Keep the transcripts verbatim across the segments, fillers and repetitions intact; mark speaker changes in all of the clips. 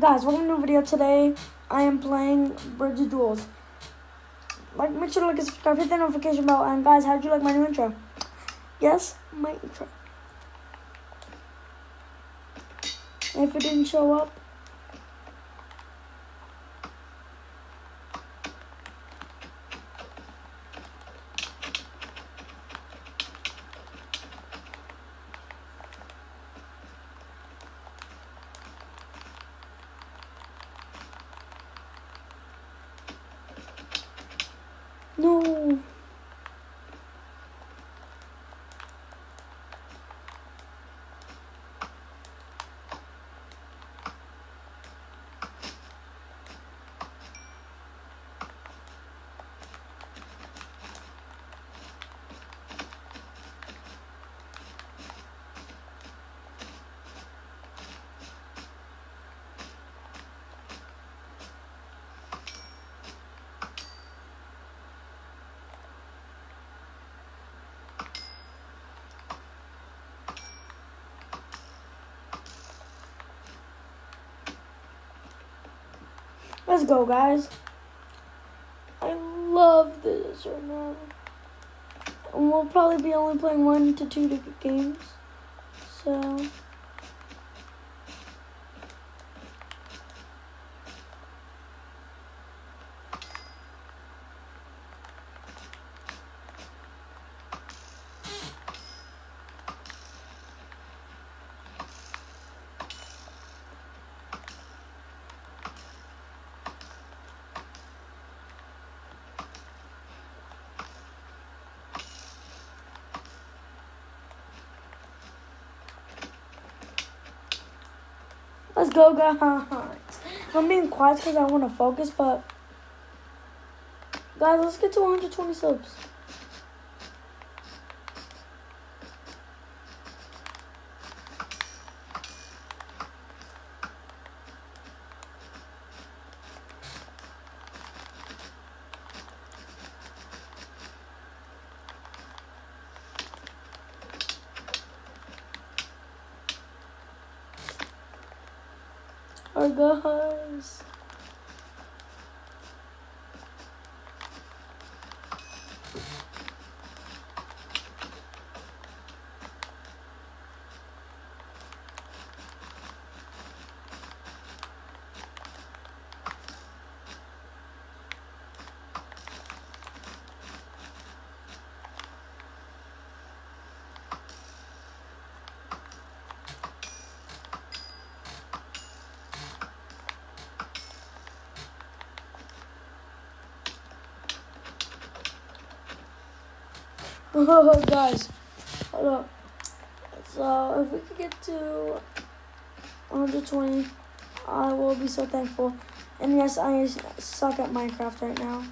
Speaker 1: guys, welcome to a video today. I am playing Bridge of Duels. Like, make sure to like and subscribe, hit the notification bell, and guys, how'd you like my new intro? Yes, my intro. If it didn't show up, no. Let's go, guys. I love this right now. And we'll probably be only playing one to two games. So... Let's go, guys. I'm being quiet because I want to focus, but guys, let's get to one hundred twenty subs. Alright, guys. Oh, guys, hold up. So, if we could get to one hundred twenty, I will be so thankful. And yes, I suck at Minecraft right now.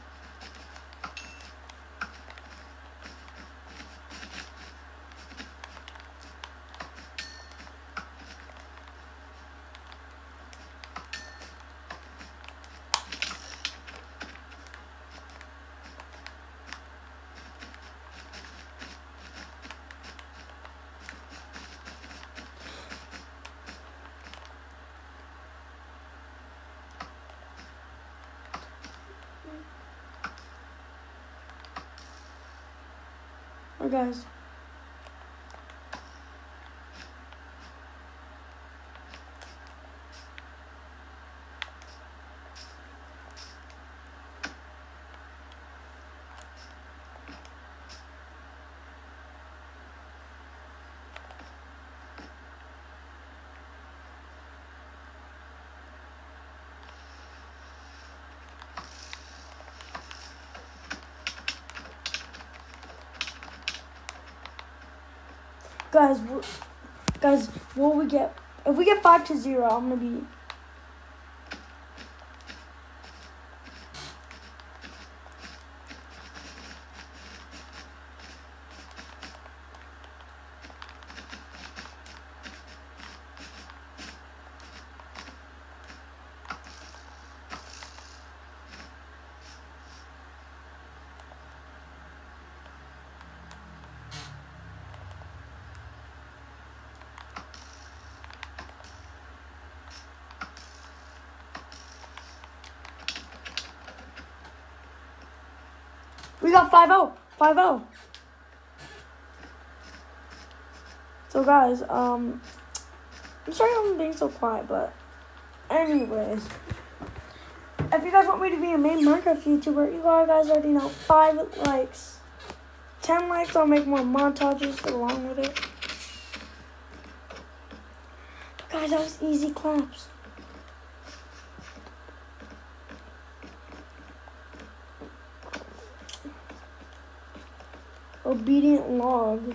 Speaker 1: Alright, guys. Guys, guys, will we get, if we get five to zero, I'm going to be, We got five oh. five oh. So guys, um, I'm sorry I'm being so quiet, but anyways, if you guys want me to be a main Minecraft YouTuber, you guys already know, five likes, ten likes, I'll make more montages along with it. But guys, that was easy claps. Obedient log.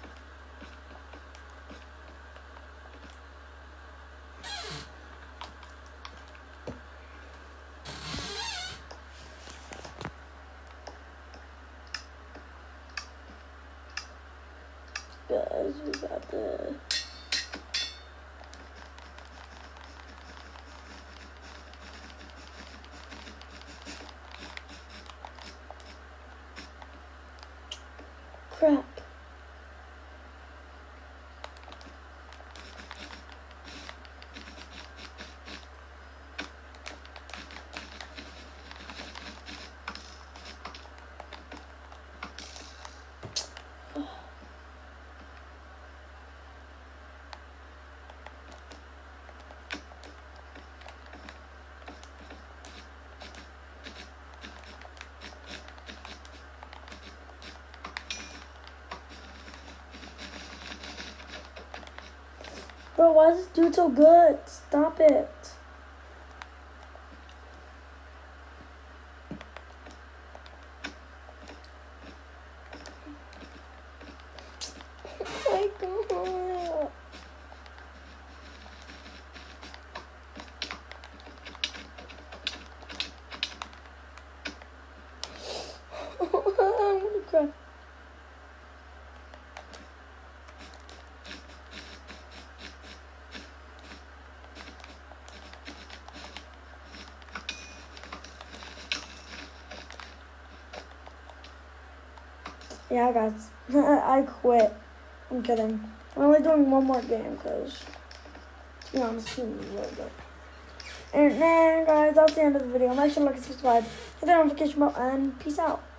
Speaker 1: Guys, we got the crap. Bro, why is this dude so good? Stop it. Oh my God. I'm gonna cry. Yeah, guys, I quit. I'm kidding. I'm only doing one more game because, to be honest, it's really good. And then, guys, that's the end of the video. Make sure to like and subscribe, hit the notification bell, and peace out.